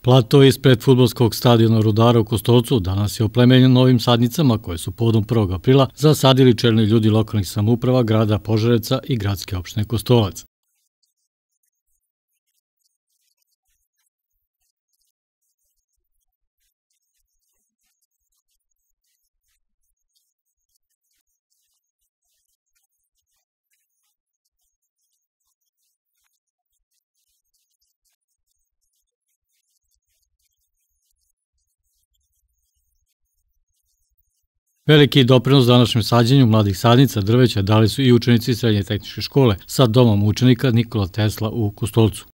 Plato ispred fudbalskog stadiona Rudara u Kostolcu danas je oplemenjen novim sadnicama koje su povodom 1. aprila zasadili čelni ljudi lokalnih samouprava grada Požarevca i gradske opštine Kostolac. Veliki doprinos današnjem sađenju mladih sadnica drveća dali su i učenici Srednje tehničke škole sa domom učenika Nikola Tesla u Kostolcu.